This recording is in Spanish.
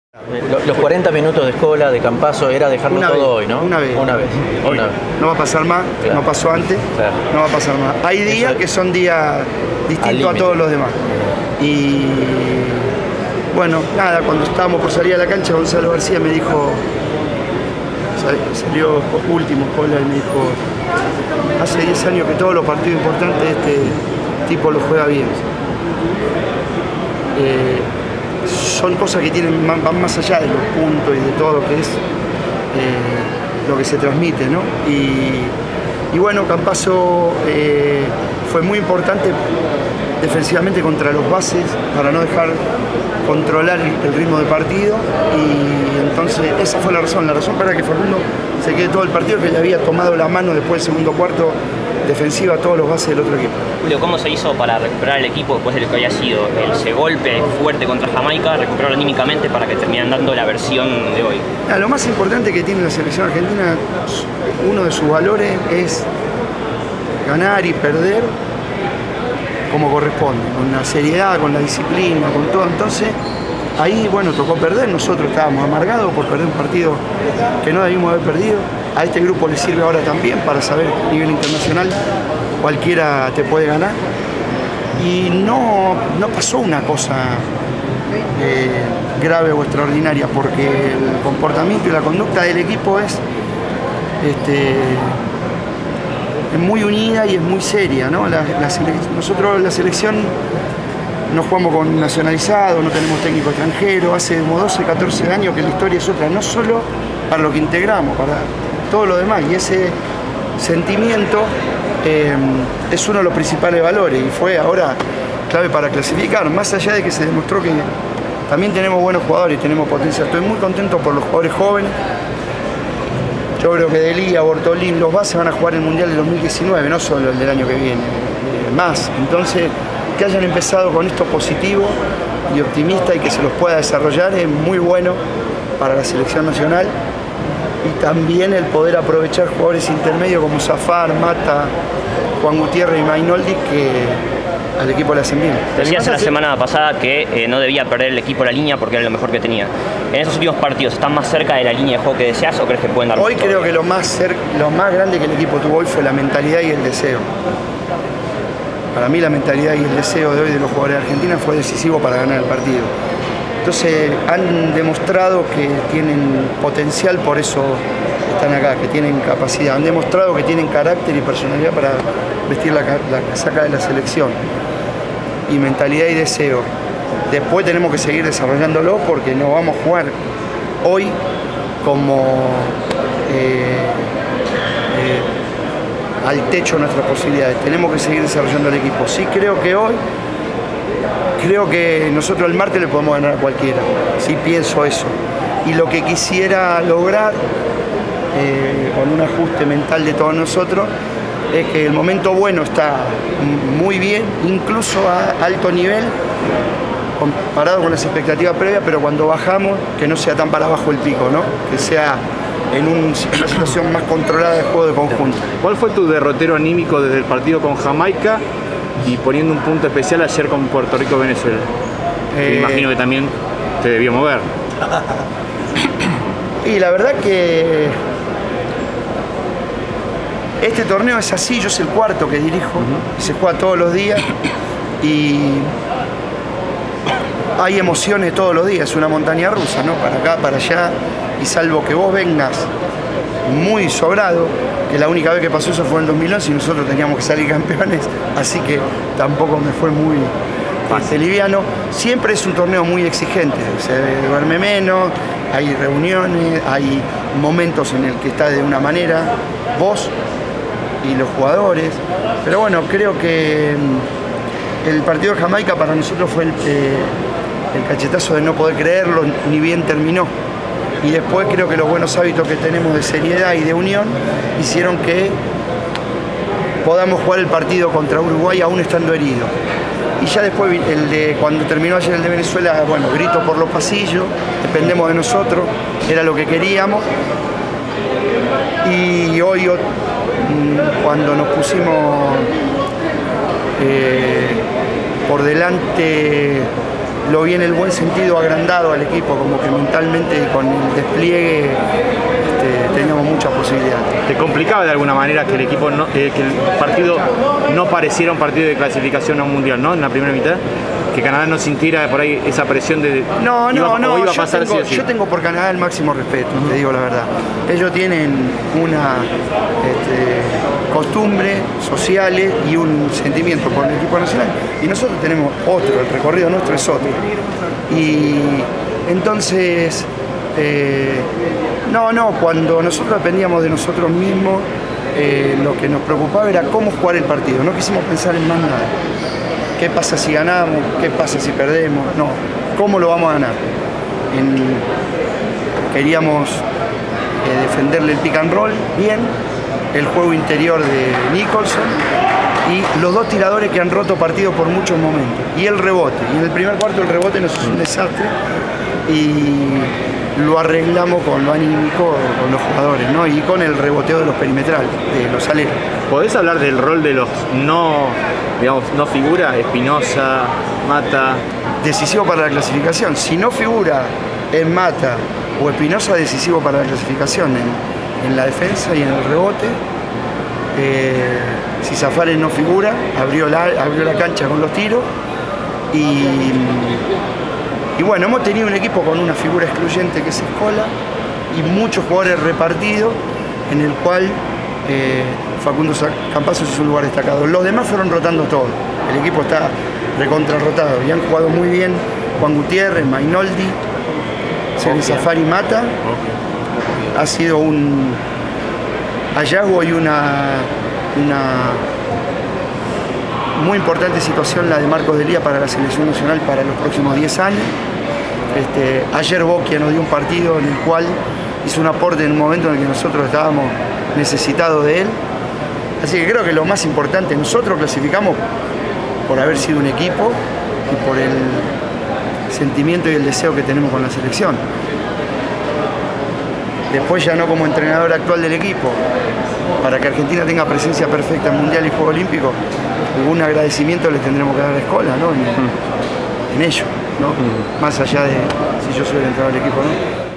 Los 40 minutos de Escola, de Campazzo, era dejarlo todo hoy, ¿no? Una vez. Una vez. No va a pasar más, claro. No pasó antes, claro. No va a pasar más. Hay días que son días distintos a todos los demás. Y bueno, nada, cuando estábamos por salir a la cancha, Gonzalo García me dijo, salió último Escola y me dijo, hace 10 años que todos los partidos importantes este tipo los juega bien. Son cosas que van más allá de los puntos y de todo lo que es lo que se transmite, ¿no? Y bueno, Campazzo fue muy importante defensivamente contra los bases para no dejar controlar el ritmo del partido, y entonces esa fue la razón para que Facundo se quede todo el partido, que le había tomado la mano después del segundo cuarto defensiva a todos los bases del otro equipo. Julio, ¿cómo se hizo para recuperar el equipo después de lo que había sido ese golpe fuerte contra Jamaica, recuperarlo anímicamente para que terminan dando la versión de hoy? Lo más importante que tiene la selección argentina, uno de sus valores es ganar y perder como corresponde, con la seriedad, con la disciplina, con todo. Entonces, ahí, bueno, tocó perder, nosotros estábamos amargados por perder un partido que no debimos haber perdido. A este grupo le sirve ahora también para saber que a nivel internacional cualquiera te puede ganar. Y no pasó una cosa grave o extraordinaria, porque el comportamiento y la conducta del equipo es muy unida y es muy seria, ¿no? Nosotros la selección no jugamos con nacionalizado, no tenemos técnico extranjero, hace como 12, 14 años que la historia es otra, no solo para lo que integramos, para todo lo demás, y ese sentimiento es uno de los principales valores y fue ahora clave para clasificar, más allá de que se demostró que también tenemos buenos jugadores y tenemos potencia. Estoy muy contento por los jugadores jóvenes. Yo creo que Delía, Bortolín, los bases van a jugar el Mundial del 2019, no solo el del año que viene, más. Entonces, que hayan empezado con esto positivo y optimista y que se los pueda desarrollar es muy bueno para la selección nacional. Y también el poder aprovechar jugadores intermedios como Zafar, Mata, Juan Gutiérrez y Mainoldi, que al equipo le hacen bien. Decías la semana pasada que no debía perder el equipo la línea porque era lo mejor que tenía. ¿En esos últimos partidos están más cerca de la línea de juego que deseas o crees que pueden dar? Hoy creo que lo más grande que el equipo tuvo hoy fue la mentalidad y el deseo. Para mí la mentalidad y el deseo de hoy de los jugadores de Argentina fue decisivo para ganar el partido. Entonces han demostrado que tienen potencial, por eso están acá, que tienen capacidad. Han demostrado que tienen carácter y personalidad para vestir la casaca de la selección. Y mentalidad y deseo. Después tenemos que seguir desarrollándolo porque no vamos a jugar hoy como al techo de nuestras posibilidades. Tenemos que seguir desarrollando el equipo. Sí creo que nosotros el martes le podemos ganar a cualquiera. Sí pienso eso. Y lo que quisiera lograr con un ajuste mental de todos nosotros es que el momento bueno está muy bien, incluso a alto nivel, comparado con las expectativas previas, pero cuando bajamos, que no sea tan para abajo el pico, ¿no? Que sea en una situación más controlada de juego de conjunto. ¿Cuál fue tu derrotero anímico desde el partido con Jamaica y poniendo un punto especial ayer con Puerto Rico-Venezuela? Imagino que también te debió mover. Y la verdad que este torneo es así, yo soy el cuarto que dirijo, se juega todos los días y hay emociones todos los días, es una montaña rusa, ¿no? Para acá, para allá, y salvo que vos vengas muy sobrado, que la única vez que pasó eso fue en el 2011 y nosotros teníamos que salir campeones, así que tampoco me fue muy liviano. Siempre es un torneo muy exigente, se duerme menos, hay reuniones, hay momentos en el que está de una manera, vos y los jugadores, pero bueno, creo que el partido de Jamaica para nosotros fue el cachetazo de no poder creerlo, ni bien terminó. Y después creo que los buenos hábitos que tenemos de seriedad y de unión hicieron que podamos jugar el partido contra Uruguay aún estando heridos. Y ya después, cuando terminó ayer el de Venezuela, bueno, grito por los pasillos, dependemos de nosotros, era lo que queríamos. Y hoy, cuando nos pusimos por delante lo vi en el buen sentido agrandado al equipo, como que mentalmente con el despliegue teníamos muchas posibilidades. ¿Te complicaba de alguna manera que el equipo que el partido no pareciera un partido de clasificación a un mundial, ¿no? En la primera mitad, que Canadá no sintiera por ahí esa presión de no, iba a pasar yo tengo por Canadá el máximo respeto, te digo la verdad. Ellos tienen una costumbre sociales y un sentimiento por el equipo nacional, y nosotros tenemos otro, el recorrido nuestro es otro. Y entonces cuando nosotros dependíamos de nosotros mismos, lo que nos preocupaba era cómo jugar el partido. No quisimos pensar en más nada. ¿Qué pasa si ganamos? ¿Qué pasa si perdemos? No, ¿cómo lo vamos a ganar? Queríamos defenderle el pick and roll bien, el juego interior de Nicholson y los dos tiradores que han roto partido por muchos momentos. Y el rebote. Y en el primer cuarto el rebote nos hizo un desastre y lo arreglamos con lo anímico, con los jugadores, ¿no? Y con el reboteo de los perimetrales, de los aleros. ¿Podés hablar del rol de los no figura? Espinosa, Mata. Decisivo para la clasificación. Si no figura en Mata o Espinosa, decisivo para la clasificación en la defensa y en el rebote. Si Zafares no figura, abrió la cancha con los tiros. Y bueno, hemos tenido un equipo con una figura excluyente que es Escola y muchos jugadores repartidos, en el cual Facundo Campazzo es un lugar destacado. Los demás fueron rotando todo. El equipo está recontrarrotado y han jugado muy bien Juan Gutiérrez, Mainoldi, Seren Zafari, Mata. Ha sido un hallazgo y una muy importante situación la de Marcos Delía para la selección nacional para los próximos 10 años. Ayer Boquia nos dio un partido en el cual hizo un aporte en un momento en el que nosotros estábamos necesitados de él. Así que creo que lo más importante, nosotros clasificamos por haber sido un equipo y por el sentimiento y el deseo que tenemos con la selección. Después ya no como entrenador actual del equipo, para que Argentina tenga presencia perfecta en Mundial y Juego Olímpico, algún agradecimiento les tendremos que dar a la escuela, ¿no? En ello, ¿no? Más allá de si yo soy el entrenador del equipo, ¿no?